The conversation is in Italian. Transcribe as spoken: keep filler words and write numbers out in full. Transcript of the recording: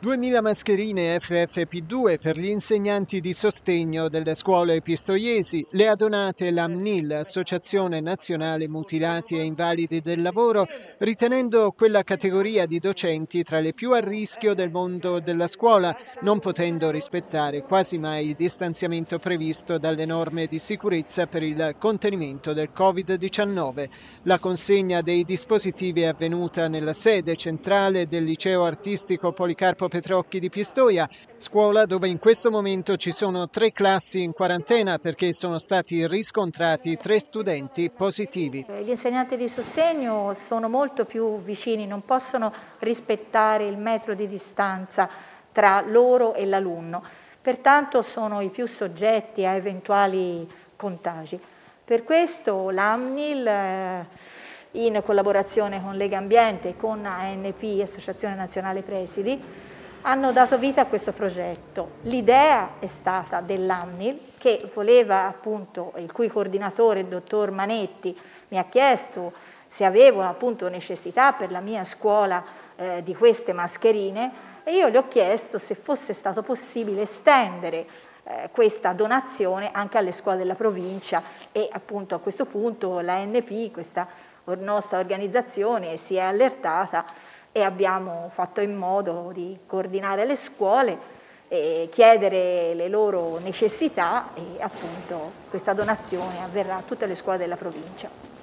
duemila mascherine F F P due per gli insegnanti di sostegno delle scuole pistoiesi, le ha donate l'AMNIL, Associazione Nazionale Mutilati e Invalidi del Lavoro, ritenendo quella categoria di docenti tra le più a rischio del mondo della scuola, non potendo rispettare quasi mai il distanziamento previsto dalle norme di sicurezza per il contenimento del Covid diciannove. La consegna dei dispositivi è avvenuta nella sede centrale del Liceo Artistico Policarpo Petrocchi di Pistoia, scuola dove in questo momento ci sono tre classi in quarantena perché sono stati riscontrati tre studenti positivi. Gli insegnanti di sostegno sono molto più vicini, non possono rispettare il metro di distanza tra loro e l'alunno, pertanto sono i più soggetti a eventuali contagi. Per questo l'AMNIL, in collaborazione con Lega Ambiente e con A N P, Associazione Nazionale Presidi, hanno dato vita a questo progetto. L'idea è stata dell'AMNIL, che voleva appunto, il cui coordinatore, il dottor Manetti, mi ha chiesto se avevo appunto necessità per la mia scuola eh, di queste mascherine, e io gli ho chiesto se fosse stato possibile estendere eh, questa donazione anche alle scuole della provincia, e appunto a questo punto l'A N P, questa nostra organizzazione, si è allertata e abbiamo fatto in modo di coordinare le scuole e chiedere le loro necessità, e appunto questa donazione avverrà a tutte le scuole della provincia.